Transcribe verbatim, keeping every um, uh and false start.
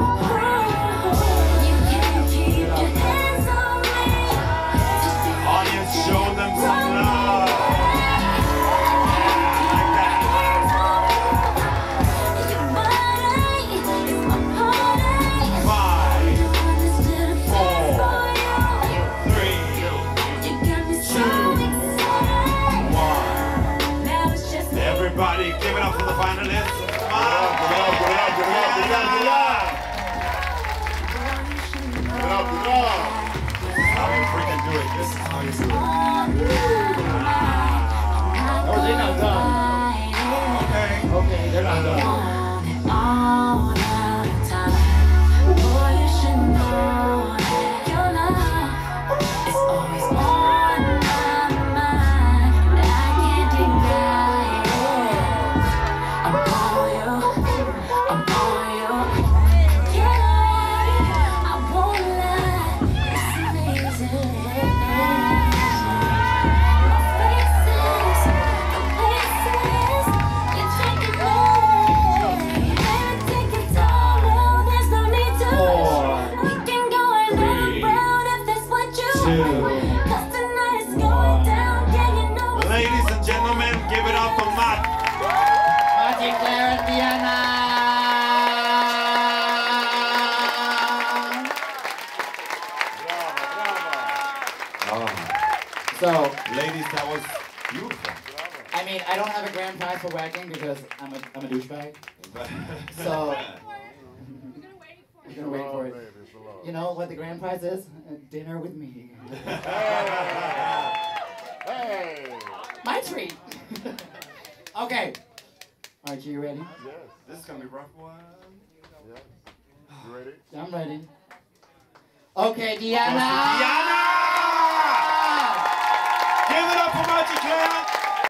So, ladies, that was beautiful. I mean, I don't have a grand prize for Waacking because I'm a, I'm a douchebag. So, we're gonna wait for it. You know what the grand prize is? A dinner with me. Hey! My treat. Okay. Aren't you ready? Yes. This is gonna be a rough one. Yes. You ready? I'm ready. Okay, Diana! Diana! Give it up for Maji.